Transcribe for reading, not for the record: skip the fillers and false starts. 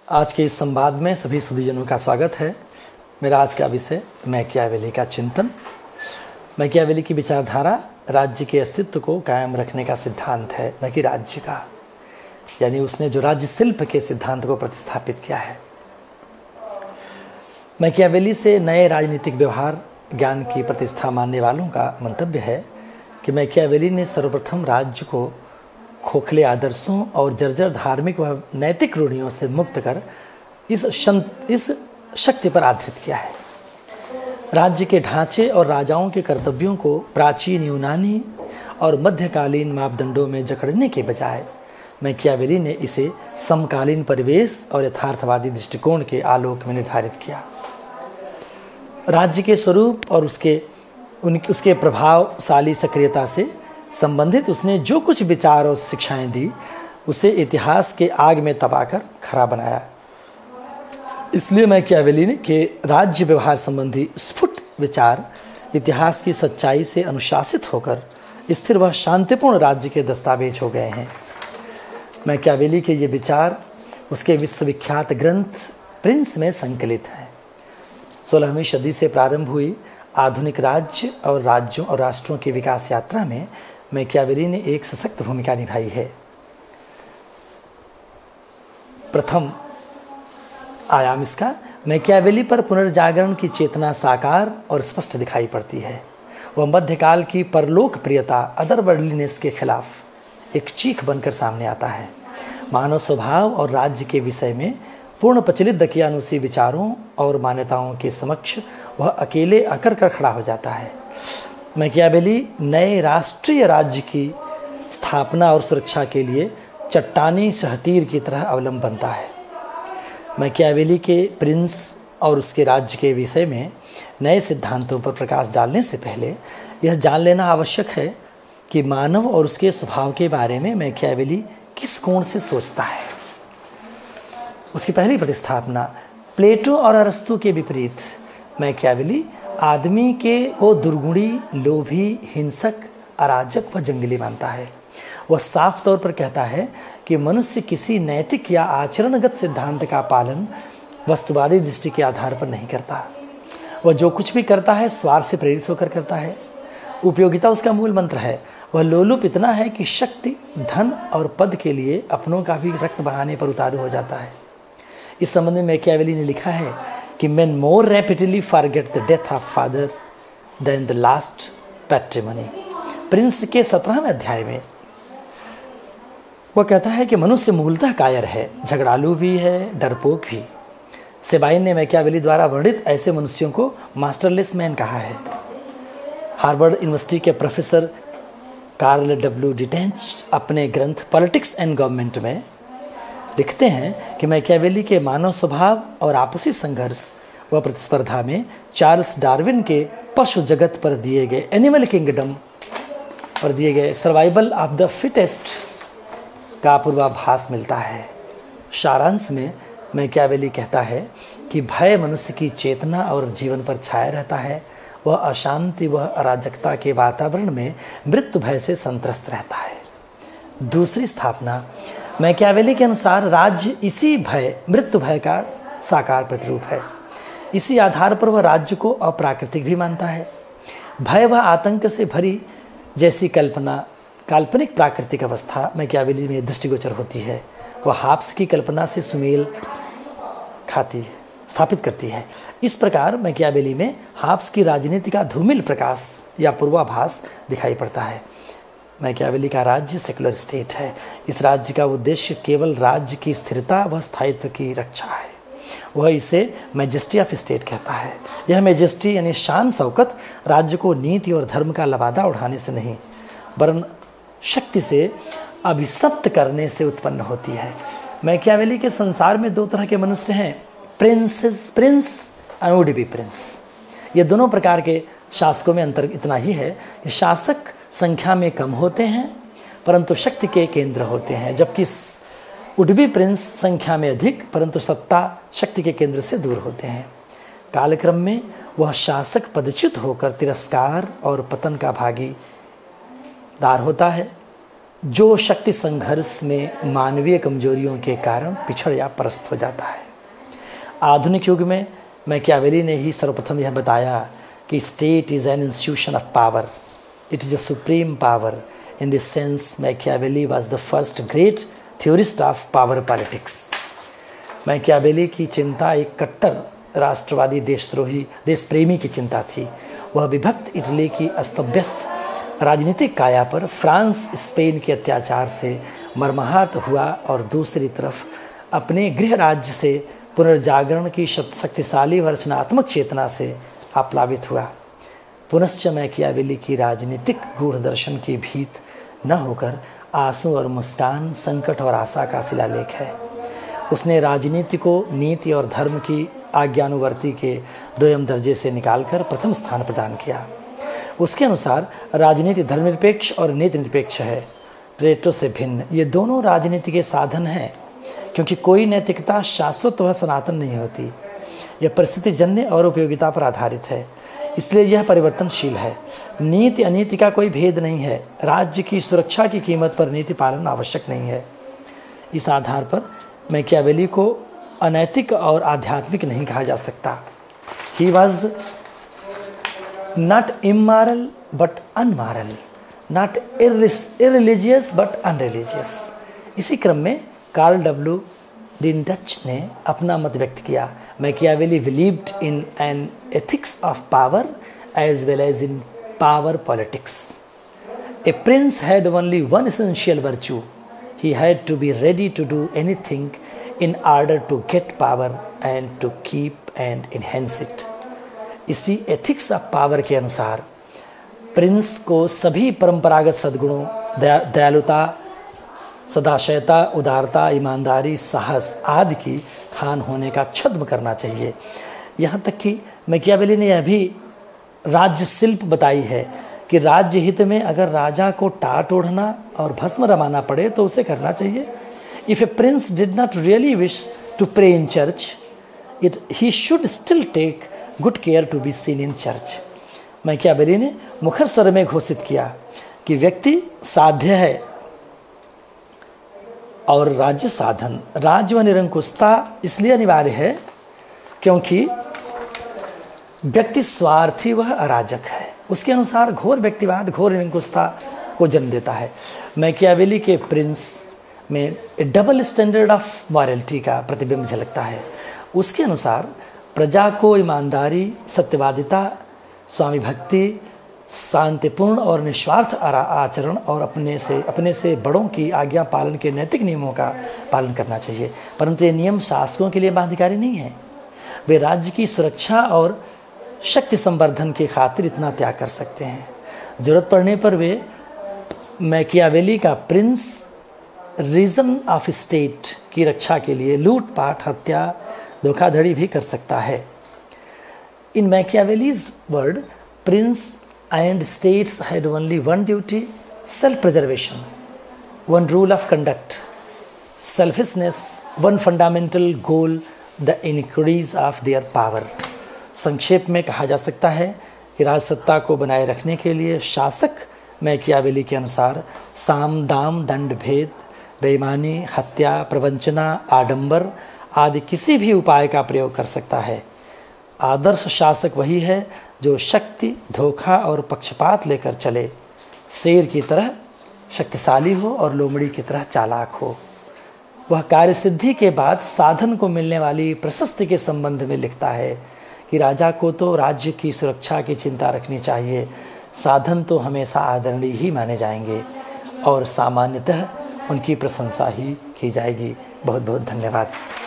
आज के इस संवाद में सभी सुधीजनों का स्वागत है। मेरा आज का विषय मैकियावेली का चिंतन। मैकियावेली की विचारधारा राज्य के अस्तित्व को कायम रखने का सिद्धांत है, न कि राज्य का। यानी उसने जो राज्य शिल्प के सिद्धांत को प्रतिस्थापित किया है। मैकियावेली से नए राजनीतिक व्यवहार ज्ञान की प्रतिष्ठा मानने वालों का मंतव्य है कि मैकियावेली ने सर्वप्रथम राज्य को खोखले आदर्शों और जर्जर धार्मिक व नैतिक रूढ़ियों से मुक्त कर इस शक्ति पर आधारित किया है। राज्य के ढांचे और राजाओं के कर्तव्यों को प्राचीन यूनानी और मध्यकालीन मापदंडों में जकड़ने के बजाय मैकियावेली ने इसे समकालीन परिवेश और यथार्थवादी दृष्टिकोण के आलोक में निर्धारित किया। राज्य के स्वरूप और उसके प्रभावशाली सक्रियता से संबंधित उसने जो कुछ विचार और शिक्षाएं दी, उसे इतिहास के आग में तपाकर खरा बनाया। इसलिए मैकियावेली के राज्य व्यवहार संबंधी स्फुट विचार इतिहास की सच्चाई से अनुशासित होकर स्थिर व शांतिपूर्ण राज्य के दस्तावेज हो गए हैं। मैकियावेली के ये विचार उसके विश्वविख्यात ग्रंथ प्रिंस में संकलित हैं। 16वीं सदी से प्रारंभ हुई आधुनिक राज्य और राज्यों और राष्ट्रों की विकास यात्रा में मैकियावेली ने एक सशक्त भूमिका निभाई है। प्रथम आयाम इसका मैकियावेली पर पुनर्जागरण की चेतना साकार और स्पष्ट दिखाई पड़ती है। वह मध्यकाल की परलोक प्रियता अदरवर्ल्डलीनेस के खिलाफ एक चीख बनकर सामने आता है। मानव स्वभाव और राज्य के विषय में पूर्ण प्रचलित दकियानुसी विचारों और मान्यताओं के समक्ष वह अकेले अकर कर खड़ा हो जाता है। मैकियावेली नए राष्ट्रीय राज्य की स्थापना और सुरक्षा के लिए चट्टानी शहतीर की तरह अवलंब बनता है। मैकियावेली के प्रिंस और उसके राज्य के विषय में नए सिद्धांतों पर प्रकाश डालने से पहले यह जान लेना आवश्यक है कि मानव और उसके स्वभाव के बारे में मैकियावेली किस कोण से सोचता है। उसकी पहली प्रतिस्थापना प्लेटो और अरस्तु के विपरीत मैकियावेली आदमी को दुर्गुणी, लोभी, हिंसक, अराजक व जंगली मानता है। वह साफ तौर पर कहता है कि मनुष्य किसी नैतिक या आचरणगत सिद्धांत का पालन वस्तुवादी दृष्टि के आधार पर नहीं करता। वह जो कुछ भी करता है स्वार्थ से प्रेरित होकर करता है। उपयोगिता उसका मूल मंत्र है। वह लोलुप इतना है कि शक्ति, धन और पद के लिए अपनों का भी रक्त बहाने पर उतारू हो जाता है। इस संबंध में मैकियावेली ने लिखा है कि men more rapidly forget the death of father than the last patrimony। Prince के 17वें अध्याय में वह कहता है कि मनुष्य मूलतः कायर है, झगड़ालू भी है, डरपोक भी। सेबाइन ने मैकियावेली द्वारा वर्णित ऐसे मनुष्यों को मास्टरलेस मैन कहा है। हार्वर्ड यूनिवर्सिटी के प्रोफेसर कार्ल डब्ल्यू डिटेंच अपने ग्रंथ पॉलिटिक्स एंड गवर्नमेंट में लिखते हैं कि मैकियावेली के मानव स्वभाव और आपसी संघर्ष व प्रतिस्पर्धा में चार्ल्स डार्विन के पशु जगत पर दिए गए एनिमल किंगडम पर दिए गए सर्वाइवल ऑफ द फिटेस्ट का पूर्वाभास मिलता है। सारांश में मैकियावेली कहता है कि भय मनुष्य की चेतना और जीवन पर छाया रहता है। वह अशांति व अराजकता के वातावरण में मृत्यु भय से संत्रस्त रहता है। दूसरी स्थापना मैकियावेली के अनुसार राज्य इसी मृत्यु भय का साकार प्रतिरूप है। इसी आधार पर वह राज्य को अप्राकृतिक भी मानता है। भय व आतंक से भरी जैसी काल्पनिक प्राकृतिक अवस्था मैकियावेली में दृष्टिगोचर होती है, वह हाब्स की कल्पना से सुमेल स्थापित करती है। इस प्रकार मैकियावेली में हाब्स की राजनीति का धूमिल प्रकाश या पूर्वाभास दिखाई पड़ता है। मैकियावेली का राज्य सेकुलर स्टेट है। इस राज्य का उद्देश्य केवल राज्य की स्थिरता व स्थायित्व की रक्षा है। वह इसे मैजेस्टी ऑफ स्टेट कहता है। यह मैजेस्टी यानी शान शौकत राज्य को नीति और धर्म का लबादा उड़ाने से नहीं, वरन शक्ति से अभिशप्त करने से उत्पन्न होती है। मैकियावेली के संसार में दो तरह के मनुष्य हैं, प्रिंस और वुड बी प्रिंस। ये दोनों प्रकार के शासकों में अंतर इतना ही है कि शासक संख्या में कम होते हैं परंतु शक्ति के केंद्र होते हैं, जबकि वुड बी प्रिंस संख्या में अधिक परंतु सत्ता शक्ति के केंद्र से दूर होते हैं। कालक्रम में वह शासक पदच्युत होकर तिरस्कार और पतन का भागीदार होता है, जो शक्ति संघर्ष में मानवीय कमजोरियों के कारण पिछड़ या परास्त हो जाता है। आधुनिक युग में मैकियावेली ने ही सर्वप्रथम यह बताया कि state is an institution of power, it is a supreme power. In this sense Machiavelli was the first great theorist of power politics. Machiavelli की चिंता एक कट्टर राष्ट्रवादी देशद्रोही देश प्रेमी की चिंता थी। वह विभक्त इटली की अस्तव्यस्त राजनीतिक काया पर फ्रांस स्पेन के अत्याचार से मर्माहत हुआ और दूसरी तरफ अपने गृह राज्य से पुनर्जागरण की शक्तिशाली व रचनात्मक चेतना से आप्लावित हुआ। पुनश्च मैकियावेली की राजनीतिक गूढ़ दर्शन की भीत न होकर आंसू और मुस्कान, संकट और आशा का शिलालेख है। उसने राजनीति को नीति और धर्म की आज्ञानुवर्ती के द्वयम दर्जे से निकालकर प्रथम स्थान प्रदान किया। उसके अनुसार राजनीति धर्मनिरपेक्ष और नीति निरपेक्ष है। प्लेटो से भिन्न ये दोनों राजनीति के साधन हैं, क्योंकि कोई नैतिकता शाश्वत व सनातन नहीं होती। यह परिस्थितिजन्य और उपयोगिता पर आधारित है, इसलिए यह परिवर्तनशील है। नीति अनीति का कोई भेद नहीं है। राज्य की सुरक्षा की कीमत पर नीति पालन आवश्यक नहीं है। इस आधार पर मैकियावेली को अनैतिक और आध्यात्मिक नहीं कहा जा सकता। He was not immoral but unmoral, not irreligious but unreligious. इसी क्रम में कार्ल डब्ल्यू डिंडच ने अपना मत व्यक्त किया। Machiavelli believed in an ethics of power as well as in power politics. A prince had only one essential virtue, he had to be ready to do anything in order to get power and to keep and enhance it। इसी ethics of power के अनुसार Prince को सभी परंपरागत सद्गुणों दयालुता, सदाशयता, उदारता, ईमानदारी, साहस आदि की खान होने का छद्म करना चाहिए। यहाँ तक कि मैकियावेली ने यह भी राज्य शिल्प बताई है कि राज्य हित में अगर राजा को टाट ओढ़ना और भस्म रमाना पड़े तो उसे करना चाहिए। If a prince did not really wish to pray in church, it he should still take good care to be seen in church. Machiavelli ने मुखर स्वर में घोषित किया कि व्यक्ति साध्य है और राज्य साधन। राज्य व निरंकुशता इसलिए अनिवार्य है क्योंकि व्यक्ति स्वार्थी व अराजक है। उसके अनुसार घोर व्यक्तिवाद घोर निरंकुशता को जन्म देता है। मैकियावेली के प्रिंस में डबल स्टैंडर्ड ऑफ मॉरलिटी का प्रतिबिंब झलकता है। उसके अनुसार प्रजा को ईमानदारी, सत्यवादिता, स्वामी भक्ति, शांतिपूर्ण और निस्वार्थ आचरण और अपने से बड़ों की आज्ञा पालन के नैतिक नियमों का पालन करना चाहिए। परंतु ये नियम शासकों के लिए बाध्यकारी नहीं है। वे राज्य की सुरक्षा और शक्ति संवर्धन के खातिर इतना त्याग कर सकते हैं। जरूरत पड़ने पर वे मैकियावेली का प्रिंस रीजन ऑफ स्टेट की रक्षा के लिए लूटपाट, हत्या, धोखाधड़ी भी कर सकता है। In Machiavelli's word, prince and states had only one duty, self-preservation, one rule of conduct, selfishness, one fundamental goal, the increase of their power। संक्षेप में कहा जा सकता है कि राजसत्ता को बनाए रखने के लिए शासक मैकियावेली के अनुसार साम, दाम, दंड, भेद, बेईमानी, हत्या, प्रवंचना, आडंबर आदि किसी भी उपाय का प्रयोग कर सकता है। आदर्श शासक वही है जो शक्ति, धोखा और पक्षपात लेकर चले, शेर की तरह शक्तिशाली हो और लोमड़ी की तरह चालाक हो। वह कार्यसिद्धि के बाद साधन को मिलने वाली प्रशस्ति के संबंध में लिखता है कि राजा को तो राज्य की सुरक्षा की चिंता रखनी चाहिए, साधन तो हमेशा आदरणीय ही माने जाएंगे और सामान्यतः उनकी प्रशंसा ही की जाएगी। बहुत बहुत धन्यवाद।